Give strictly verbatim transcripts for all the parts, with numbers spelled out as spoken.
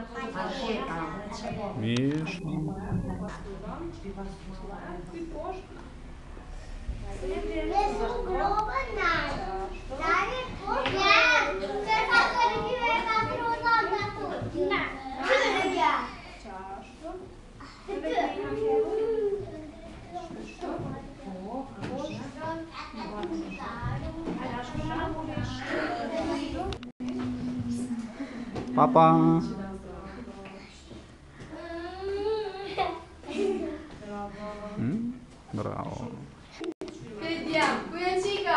Mirë. Papa. Mm? Bravo. Vediamo, qui è Cica.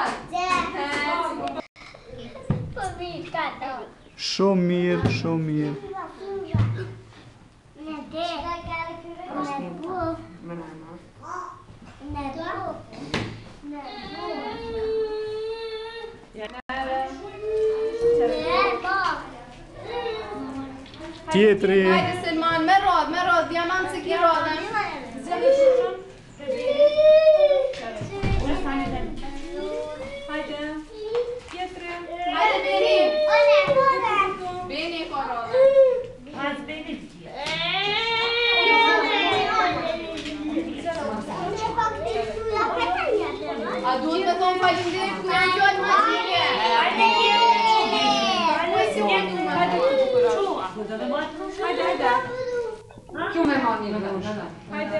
Shumë mirë, shumë mirë. Tjetri. Hajde Selman, me rodë, me rodë, diamant se ki rodë. Hajde. Tjetri. Hajde Beni. Beni ka rodë. Hajde Beni. A duhet me thonë faleminderit ku janë gjojnë mazike. Hajde Beni. Hajde Hajde, hajde. Kjo me ma një në ushtë. Hajde.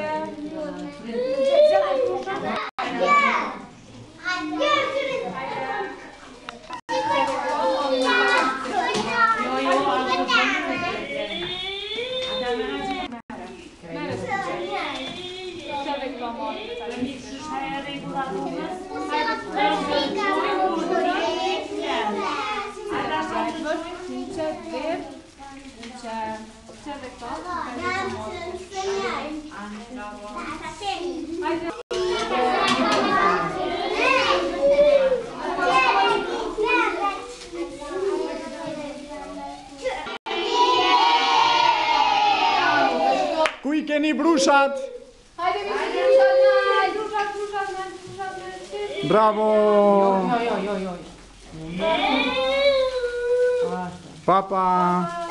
Ku i keni brushat? Hajde mi si brushat naj, brushat, brushat naj, brushat naj. Bravo! Jo, jo, jo, jo. Papa!